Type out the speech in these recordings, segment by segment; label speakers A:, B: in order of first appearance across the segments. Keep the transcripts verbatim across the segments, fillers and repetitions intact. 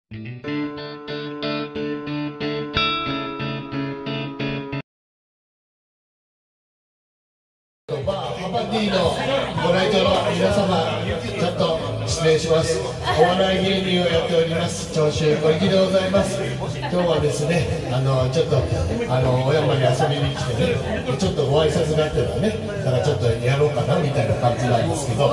A: まあ、ハパティのご来場の皆様、ちょっと失礼します。お笑い芸人をやっております長州小池でございます。今日はですね、あのちょっとあの小山に遊びに来てね、ちょっとご挨拶があってたね、だからちょっとやろうかなみたいな感じなんですけど、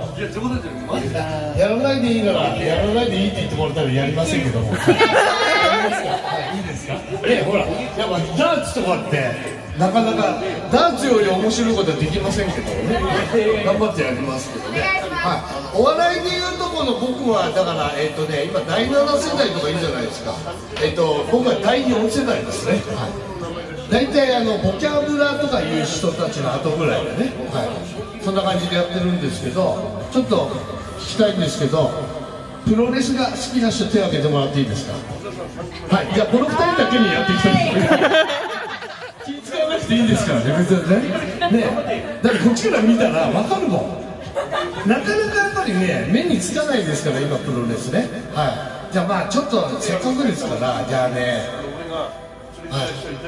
A: やらないでいいならやらないでいいって言ってもらったらやりませんけども、やりますか？はい、いいですか？ね、ほら、やっぱダーツとかってなかなかダーツより面白いことはできませんけどね、頑張ってやりますけどね。はい、お笑いでいうとこの僕はだからえっ、ー、とね、今だいなな世代とかいいじゃないですか。えっ、ー、と僕はだいよん世代ですね。はい、大体あのボキャブラとかいう人たちの後ぐらいでね、はい、そんな感じでやってるんですけど、ちょっと聞きたいんですけど、プロレスが好きな人手を挙げてもらっていいですか？はい、じゃあこのふたりだけにやっていきたいと思います。気使わなくていいですからね、別にね。ね、だってこっちから見たら分かるもん。なかなかやっぱりね、目につかないですから、今プロレスね。はい。じゃあまあちょっとせっかくですから、じゃあね、はい、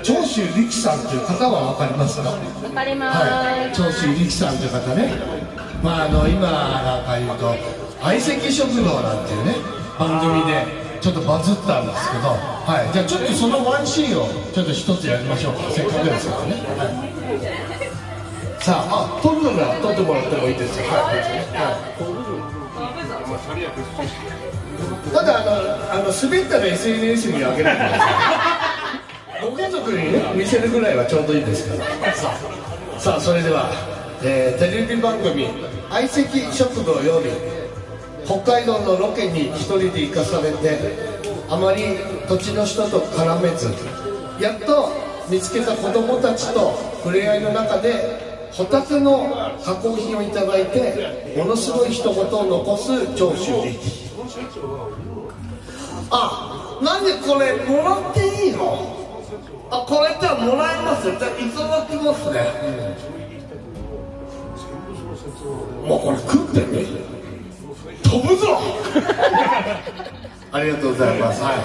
A: 長州力さんという方は分かりますか？
B: 分かります。
A: はい、長州力さんという方ね。まああの今なんか言うと相席食堂なんていうね番組で。ちょっとバズったんですけど、はい、じゃあちょっとそのワンシーンをちょっと一つやりましょうか、せっかくですからね。はい、さあ、あ、撮るのが撮ってもらってもいいですよ。はい、はい、ただあのあの滑ったら エスエヌエス に上げないでください。ご家族にね見せるぐらいはちょうどいいですから。さあ、さあそれでは、えー、テレビ番組「相席食堂」より北海道のロケに一人で行かされて、あまり土地の人と絡めず、やっと見つけた子供たちと触れ合いの中でホタテの加工品をいただいて、ものすごい一言を残す長州力。あ、なんでこれもらっていいの？あ、これじゃあもらえますよ。じゃあいただきますね。うん、もうこれ食ってね、飛ぶぞ。ありがとうございます。はい。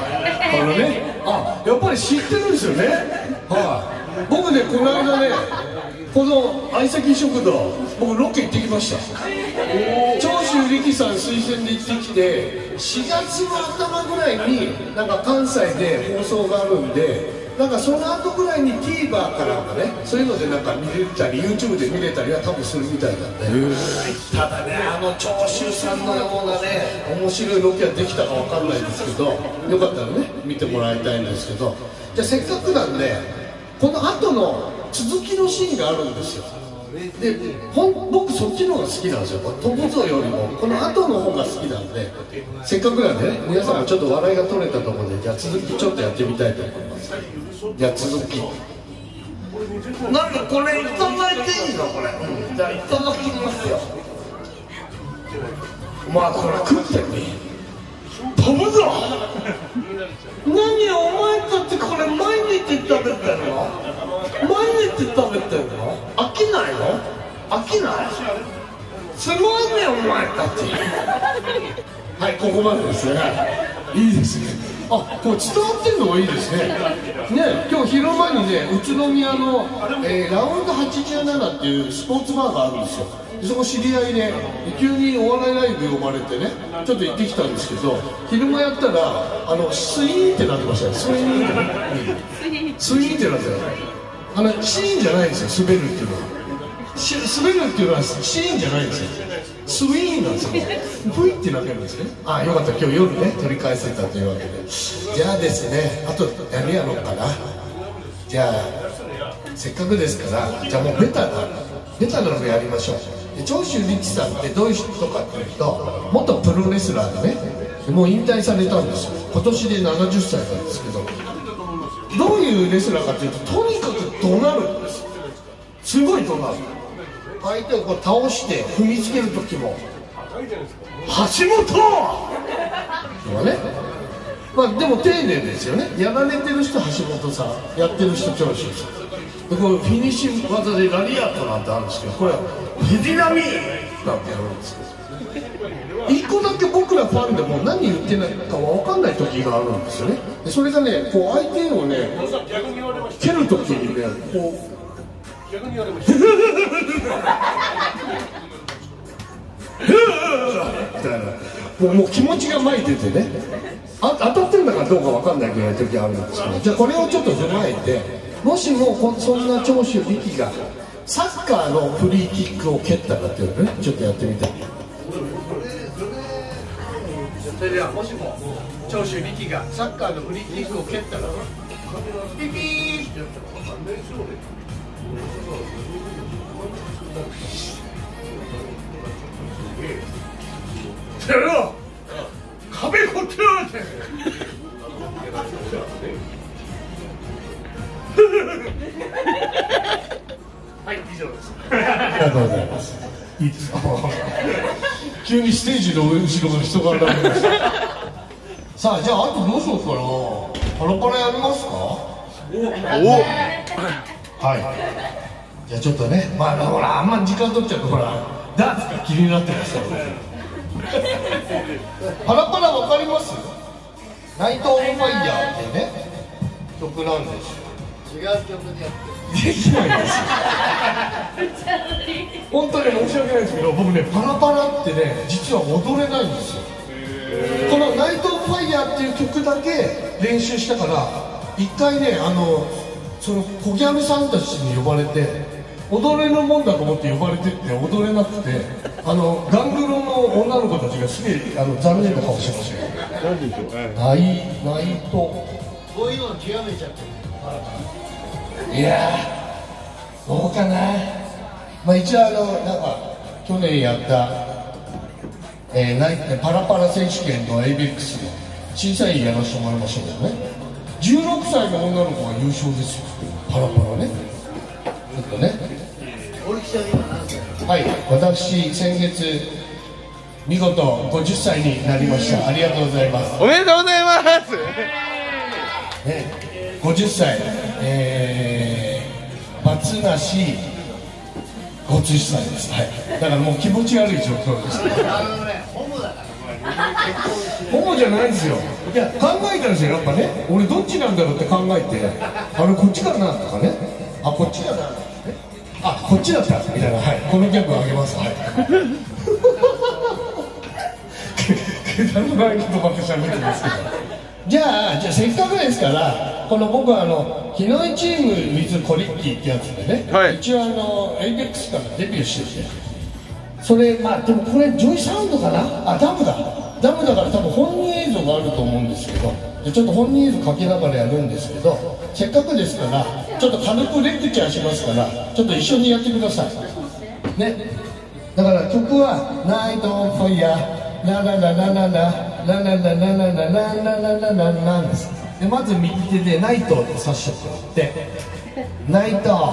A: このね、あ、やっぱり知ってるんですよね。はい。僕ね、この間ね、この相席食堂、僕ロケ行ってきました。長州力さん推薦で行ってきて、しがつの頭ぐらいになんか関西で放送があるんで、なんかその後ぐらいに TVer かなんかね、そういうのでなんか見れたり YouTube で見れたりは多分するみたいなんで、ただね、あの長州さんのようなね面白いロケはできたかわかんないですけど、よかったらね見てもらいたいんですけど、じゃあせっかくなんでこの後の続きのシーンがあるんですよ。で、ほん僕そっちの方が好きなんですよ。飛ぶぞよりもこの後の方が好きなんで、せっかくなんでね、皆さんもちょっと笑いが取れたところで、じゃあ続きちょっとやってみたいと思います。じゃあ続き、なんかこれいただいていいのこれ、うん、じゃあいただきますよ。まあこれ食ってみ、飛ぶぞ。何お前たちこれ毎日食べてるの？毎日食べてるの？飽きないの？飽きない？すごいねお前たち。はい、ここまでですね。いいですね。あ、これ伝わってるのがいいですね。ね、今日昼間にね、宇都宮の、えー、ラウンドはちじゅうななっていうスポーツバーがあるんですよ。でそこ知り合いで、急にお笑いライブ呼ばれてね、ちょっと行ってきたんですけど、昼間やったら、あの、スイーンってなってましたよ。スイーンって、うん、スイーンってなってたよ。あの、シーンじゃないんですよ、滑るっていうのは。滑るっていうのはシーンじゃないんですよ。スイーンなんですよ。ふいってなってるんですね。ああ、よかった、今日夜ね取り返せたというわけで、じゃあですね、あと何やろうかな。じゃあせっかくですから、じゃあもうベタなベタなのやりましょう。で長州力さんってどういう人かっていうと、元プロレスラーでね、もう引退されたんですよ。今年でななじゅっさいなんですけど、どういうレスラーかというと、とにかく怒鳴るんです。すごい怒鳴る。相手をこう倒して踏みつける時も橋本とかね、まあでも丁寧ですよね。やられてる人橋本さん、やってる人長州さんで、こうフィニッシュ技でラリアットなんてあるんですけど、これはフィディナミーなんてやるんですけど、一個だけ僕くらファンでも何言ってないか分かんない時があるんですよね。でそれがね、こう相手をね蹴る時にね、こう逆に言われましたみたいな、もう、もう気持ちが前に出てね、あ当たってるんだかどうか分かんないぐらいの時あるんですけど、じゃあこれをちょっと踏まえて、もしもこそんな長州力がサッカーのフリーキックを蹴ったかっていうのね、ちょっとやってみたい。それではもしも長州力がサッカーのフリーキックを蹴ったらピピーってやったらてろ壁こってやってはい以上です。ありがとうございます。いいですか。急にステージの後ろの人が現れました。さあじゃああとどうしようかな。パラパラやりますか。おおはいじゃあちょっとね、まあほらあんまり時間取っちゃうとほらダーツが気になってますからパラパラわかります？ナイト・オン・ファイヤーっていうね曲なんですよ。違う曲でやってできないんですよ本当に申し訳ないですけど、僕ねパラパラってね実は踊れないんですよ。このナイト・オン・ファイヤーっていう曲だけ練習したから一回ね、あのそのコギャルさんたちに呼ばれて踊れるもんだと思って呼ばれてって踊れなくて、あのガングロの女の子たちがすげえあの残念な顔してましたよ。何でしょう、ナイナイトこういうの極めちゃってる。いやーどうかな。まあ一応あのなんか去年やったえー、ナイパラパラ選手権の エイベックス で審査員やらせてもらいましたけどね、じゅうろくさいの女の子が優勝ですよ、パラパラね。ちょっとね、はい、私先月見事ごじゅっさいになりました。ありがとうございます。
B: おめでとうございます、
A: ね、ごじゅっさい、えー、バツなしごじゅっさいです、はい、だからもう気持ち悪い状況ですホモじゃないですよ。いや考えたんですよ、やっぱね、俺どっちなんだろうって考えて、あれこっちかなとかね、あこっちだな、あこっちだったみたいな、はい、このギャグあげます。はいくだらないことばっかしゃべってますけど、じゃあじゃあせっかくですからこの僕はあの日の井チーム with コリッキーってやつでね、はい、一応あの エイベックス からデビューしてて、それまあでもこれジョイサウンドかな、あダムだダムだから多分本人映像があると思うんですけど、ちょっと本人映像かけながらやるんですけど、せっかくですからちょっと軽くレクチャーしますからちょっと一緒にやってくださいね。だから曲は「ナイト・オン・ファイヤー」ラララララララララララララララララなんです。でまず右手で「ナイト」って刺しちゃってって「ナイト」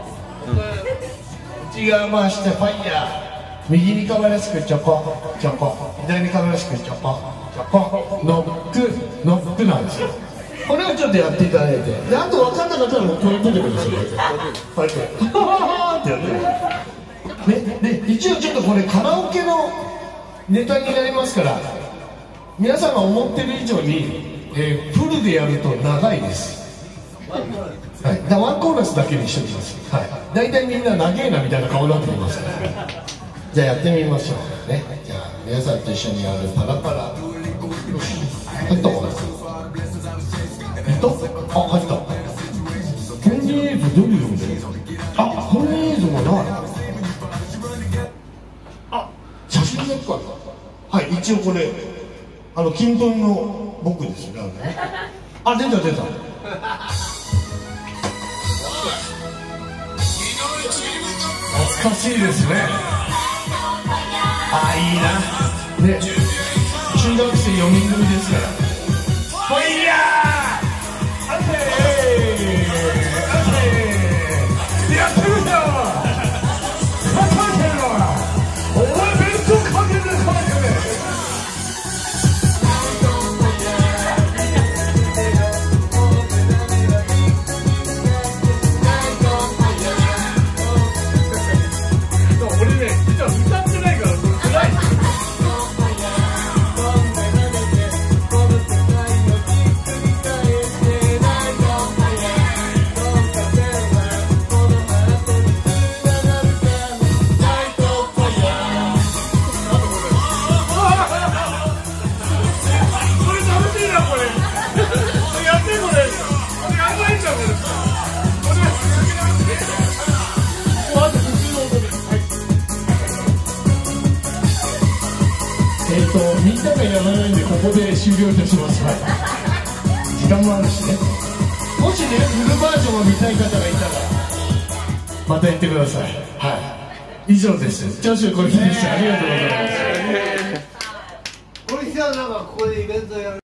A: 内側回して「ファイヤー」、右にかわいらしくチョコチョコ、左にかわいらしくチョコチョコ、ノックノックなんですよ。これをちょっとやっていただいて、であと分かんなかったらもうこれ出てくるんですよ。こうやってハハハってやってね。で一応ちょっとこれカラオケのネタになりますから、皆さんが思ってる以上に、えー、フルでやると長いです。はい、だワンコーラスだけにしておきます。はい、大体みんな長えなみたいな顔になってきますから。じゃあやってみましょうね。じゃあ皆さんと一緒にやるパラパラ。えっと、えっと、あ、入った。本人映像どういうので？あ、本人映像がない。あ、写真だったんだ。はい、一応これあの金粉の僕ですよね。あ、出た出た。懐かしいですね。あ、いいな。ね、中学生よにん組ですから。ファイヤー。あれ、あれ、やってるじゃん。かかってるわ。お前弁当かけてるかけてる。俺ね、実は歌ってないから、それ辛い。
B: えっとみんながやまないんでここで終了いたします。はい、時間もあるしね。もしねフルバージョンを見たい方がいたらまた言ってください。はい、以上です。長州小力でした。ありがとうございます。
C: これじゃあなんかここでイベントやる。